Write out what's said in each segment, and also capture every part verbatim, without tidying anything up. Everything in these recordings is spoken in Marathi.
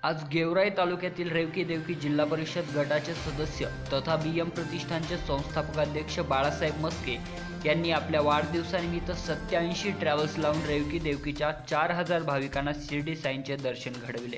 आज गेवराई तालुक्यातील रेवकी देवकी जिल्हा परिषद गटाचे सदस्य तथा बी एम प्रतिष्ठानचे संस्थापक अध्यक्ष बाळासाहेब मस्के यांनी आपल्या वाढदिवसानिमित्त सत्याऐंशी ट्रॅव्हल्स लावून रेवकी देवकीच्या चार हजार भाविकांना शिर्डी साईंचे दर्शन घडविले।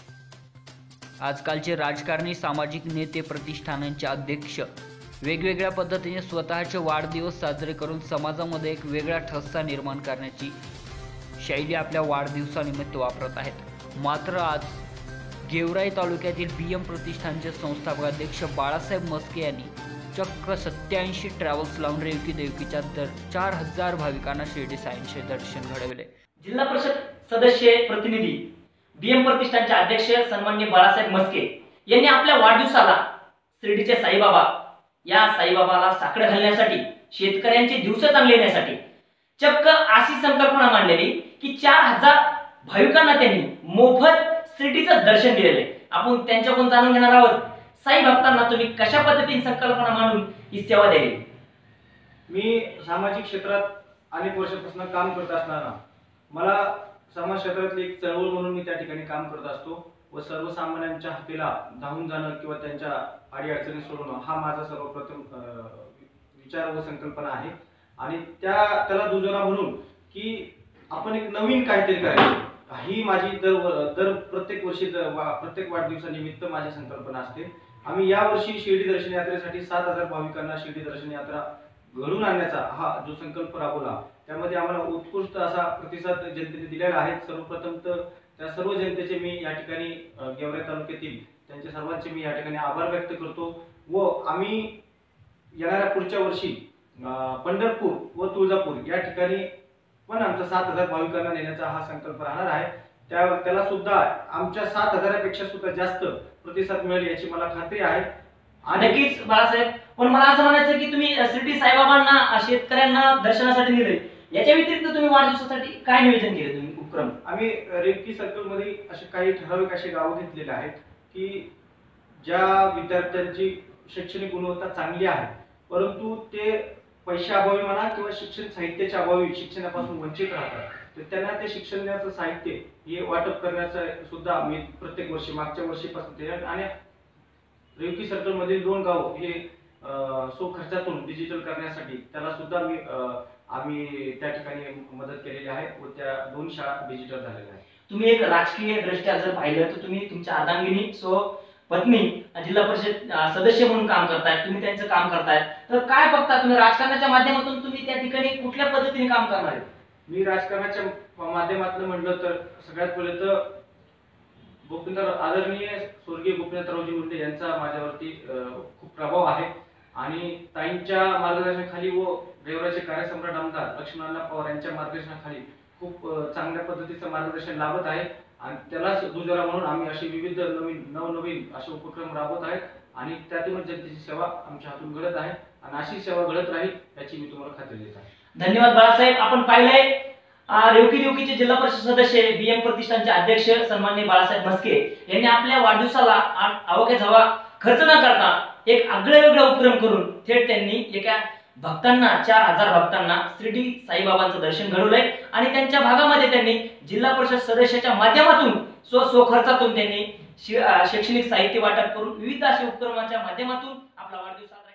आजकालचे राजकारणी, सामाजिक नेते, प्रतिष्ठानांचे अध्यक्ष वेगवेगळ्या पद्धतीने स्वतःचे वाढदिवस साजरे करून समाजामध्ये एक वेगळा ठसा निर्माण करण्याची शैली आपल्या वाढदिवसानिमित्त वापरत आहेत। मात्र आज गेवराई तालुक्यातील बी एम प्रतिष्ठानचे संस्थापक अध्यक्ष बाळासाहेब मस्के यांनी चक्क सत्याऐंशी ट्रॅव्हल्स लावून रेवकी देवकीच्या दर चार हजार भाविकांना शिर्डी साईंचे दर्शन घडविले। जिल्हा परिषद सदस्य प्रतिनिधी बी एम प्रतिष्ठानचे अध्यक्ष सन्माननीय बाळासाहेब मस्के यांनी आपल्या वाढदिवसाला शिर्डीचे साईबाबा या साईबाबाला साकडं घालण्यासाठी, शेतकऱ्यांचे दिवस चांगले येण्यासाठी चक्क अशी संकल्पना मांडलेली की चार हजार भाविकांना त्यांनी मोफत शिर्डीचं दर्शन दिलेले। आपण त्यांच्याकडून जाणून घेणार आहोत साई भक्तांना तुम्ही कशा पद्धतीने संकल्पना मांडून ही सेवा दिली। मी सामाजिक क्षेत्रात अनेक वर्षापासून काम करत असताना मला समाज क्षेत्रातली एक चळवळ म्हणून मी त्या ठिकाणी काम करत असतो व सर्वसामान्यांच्या हाकेला धावून जाणं किंवा त्यांच्या अडीअडचणी सोडवणं हा माझा सर्वप्रथम विचार व संकल्पना आहे। आणि त्या त्याला दुजोरा म्हणून की आपण एक नवीन काहीतरी करायचं ही माझी दर दर प्रत्येक वर्षी प्रत्येक वाढदिवसानिमित्त माझी संकल्पना असते। आम्ही या वर्षी शिर्डी दर्शन यात्रेसाठी सात हजार भाविकांना शिर्डी दर्शन यात्रा घडवून आणण्याचा हा जो संकल्प राबवला त्यामध्ये आम्हाला उत्कृष्ट असा प्रतिसाद जनतेने दिलेला आहे। सर्वप्रथम तर त्या सर्व जनतेचे मी या ठिकाणी गेवराई तालुक्यातील त्यांच्या सर्वांचे मी या ठिकाणी आभार व्यक्त करतो व आम्ही येणाऱ्या पुढच्या वर्षी पंढरपूर व तुळजापूर या ठिकाणी पण आमचा सात हजार भाविकांना नेण्याचा हा संकल्प राहणार आहे। त्या त्याला सुद्धा आमच्या सात हजारापेक्षा सुद्धा जास्त प्रतिसाद मिळेल याची मला खात्री आहे। नक्कीच बाळासाहेब, पण मला असं म्हणायचं की तुम्ही शिर्डी साईबाबांना शेतकऱ्यांना दर्शनासाठी नेले, याच्या व्यतिरिक्त तुम्ही वाढदिवसासाठी काय नियोजन केले तुम्ही उपक्रम? आम्ही रेवकी सर्कल मध्ये असे काही ठराविक असे गाव घेतलेले आहेत की ज्या विद्यार्थ्यांची शैक्षणिक गुणवत्ता चांगली आहे परंतु ते पैशाअभावी म्हणा किंवा शिक्षण साहित्याच्या अभावी शिक्षणापासून वंचित राहतात, तर त्यांना ते शिक्षणाचं साहित्य हे वाटप करण्याचं सुद्धा मी प्रत्येक वर्षी मागच्या वर्षीपासून ते आणि रेवकी सर्कल मधील दोन गाव हे सो खर्चातून डिजिटल करण्यासाठी त्याला सुद्धा मी आम्ही त्या ठिकाणी मदत केलेली आहे व त्या दोन शाळा डिजिटल झालेल्या आहेत। तुम्ही एक राजकीय दृष्ट्या जर पाहिलं तर तुम्ही तुमच्या अर्धांगिनी सो पत्नी जिल्हा परिषद सदस्य म्हणून काम करतायत, तुम्ही त्यांचं काम करतायत, तर काय बघता तुम्ही राजकारणाच्या माध्यमातून तुम्ही त्या ठिकाणी कुठल्या पद्धतीने काम करणार आहे? मी राजकारणाच्या माध्यमातून म्हटलं तर सगळ्यात पहिले तर गोपीनाथ आदरणीय स्वर्गीय गोपीनाथरावजी मुंडे यांचा माझ्यावरती खूप प्रभाव आहे आणि ताईंच्या मार्गदर्शनाखाली व गेवराईचे कार्यसम्राट आमदार लक्ष्मण पवार यांच्या मार्गदर्शनाखाली खूप चांगल्या पद्धतीचं मार्गदर्शन लाभत आहे आणि त्यालाच दुजोरा म्हणून आम्ही अशी विविध नवीन नवनवीन असे उपक्रम राबवत आहेत आणि त्यातूनच जनतेची सेवा आमच्या हातून घडत आहे आणि अशी सेवा घडत राहील याची मी तुम्हाला खात्री देत आहे। धन्यवाद बाळासाहेब। आपण पाहिलंय रेवकी देवकीचे जिल्हा परिषद सदस्य बी एम प्रतिष्ठानचे अध्यक्ष सन्माननीय बाळासाहेब मस्के यांनी आपल्या वाढदिवसाला अवघ्या जवा खर्च न करता एक आगळं वेगळं उपक्रम करून थेट त्यांनी एका भक्तांना चार हजार भक्तांना शिर्डी साईबाबांचं दर्शन घडवलंय आणि त्यांच्या भागामध्ये त्यांनी जिल्हा परिषद सदस्याच्या माध्यमातून स्व स्व खर्चातून त्यांनी शैक्षणिक साहित्य वाटप करून विविध अशा उपक्रमांच्या माध्यमातून आपला वाढदिवस साजरा